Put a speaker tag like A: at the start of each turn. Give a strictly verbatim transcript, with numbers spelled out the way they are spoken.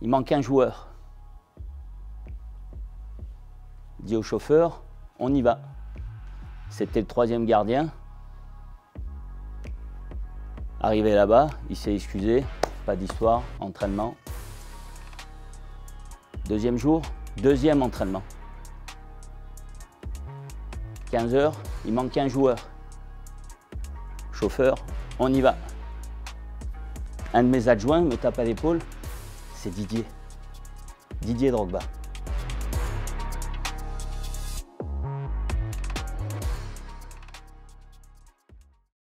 A: il manque un joueur. Dit au chauffeur, on y va. C'était le troisième gardien. Arrivé là-bas, il s'est excusé, pas d'histoire, entraînement. Deuxième jour, deuxième entraînement. quinze heures, il manque un joueur. Chauffeur, on y va. Un de mes adjoints me tape à l'épaule, c'est Didier. Didier Drogba.